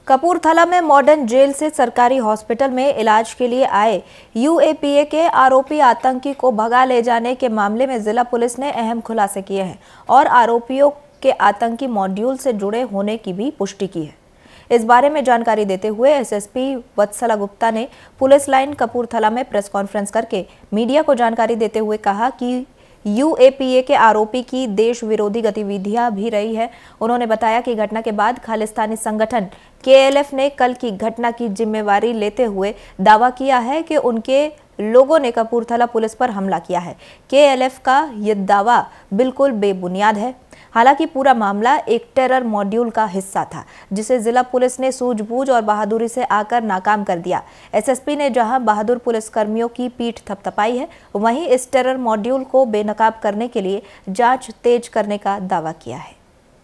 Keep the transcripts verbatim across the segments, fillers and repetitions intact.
कपूरथला में modern jail से सरकारी हॉस्पिटल में इलाज के लिए आए यूएपीए के आरोपी आतंकी को भगा ले जाने के मामले में जिला पुलिस ने अहम खुलासे किए हैं और आरोपियों के आतंकी मॉड्यूल से जुड़े होने की भी पुष्टि की है। इस बारे में जानकारी देते हुए एसएसपी वत्सला गुप्ता ने पुलिस लाइन कपूरथला में प्रेस कॉन्फ्रेंस करके मीडिया को जानकारी देते हुए कहा कि यूएपीए के आरोपी की देश विरोधी गतिविधियां भी रही है। उन्होंने बताया कि घटना के बाद खालिस्तानी संगठन केएलएफ ने कल की घटना की जिम्मेवारी लेते हुए दावा किया है कि उनके लोगों ने कपूरथला पुलिस पर हमला किया है। केएलएफ का यह दावा बिल्कुल बेबुनियाद है। हालांकि पूरा मामला एक टेरर मॉड्यूल का हिस्सा था, जिसे जिला पुलिस ने सूझबूझ और बहादुरी से आकर नाकाम कर दिया। एसएसपी ने जहां बहादुर पुलिसकर्मियों की पीठ थपथपाई है, वहीं इस टेरर मॉड्यूल को बेनकाब करने के लिए जांच तेज करने का दावा किया है।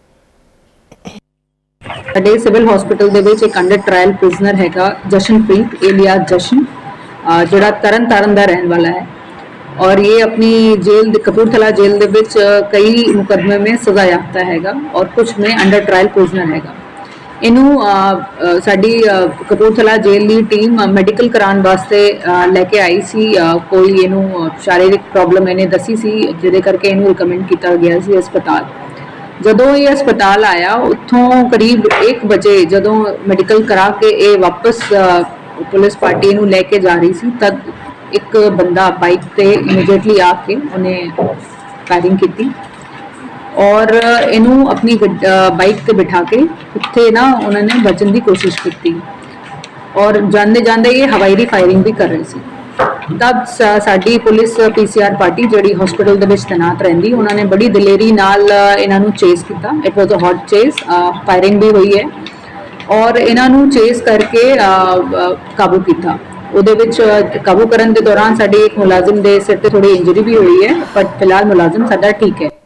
ਸਾਡੇ ਸਿਵਲ ਹਸਪੀਟਲ ਦੇ ਵਿੱਚ ਇੱਕ ਅੰਡਰ ਟ੍ਰਾਇਲ ਪ੍ਰਿਜ਼ਨਰ ਹੈਗਾ ਜਸ਼ਨਪ੍ਰੀਤ ਏਲੀਆ ਜਸ਼ਨ, ਜਿਹੜਾ ਤਰਨ ਤਾਰਨ ਦਾ ਰਹਿਣ ਵਾਲਾ ਹੈ और ये अपनी जेल कपूरथला जेल दे विच कई मुकदमे में सजा याफ्ता हैगा और कुछ में अंडर ट्रायल प्रिजनर हैगा। इनू साडी कपूरथला जेल की टीम मैडिकल कराने वास्ते लैके आई सी। कोई इनू शारीरिक प्रॉब्लम इन्हें दसी सी, जिहदे करके इनू रिकमेंड किया गया सी अस्पताल। जदों ये अस्पताल आया उत्थों करीब एक बजे जदों मेडिकल करा के ये वापस पुलिस पार्टी इनू लैके जा रही सी, तद एक बंदा बाइक पे इमीडिएटली आके उन्हें फायरिंग की और इनू अपनी बाइक पे बिठा के उत्थे ना उन्होंने बचने की कोशिश की और जाते जाते ये हवाई फायरिंग भी कर रहे थे। तब साडी पुलिस पीसीआर पार्टी जिहड़ी हॉस्पिटल दे विच तैनात रहिंदी, उन्होंने बड़ी दलेरी नाल इन्हां नूं चेस किया। It was a hot chase, firing भी हुई है और इन्हां नूं चेस करके काबू किया। ਉਹਦੇ ਵਿੱਚ ਕਾਬੂ ਕਰਨ ਦੇ ਦੌਰਾਨ ਸਾਡੇ ਇੱਕ ਮੁਲਾਜ਼ਮ ਦੇ ਸਿਰ ਤੇ ਥੋੜੀ ਇੰਜਰੀ ਵੀ ਹੋਈ ਹੈ, ਪਰ ਫਿਲਹਾਲ ਮੁਲਾਜ਼ਮ ਸਾਡਾ ਠੀਕ ਹੈ।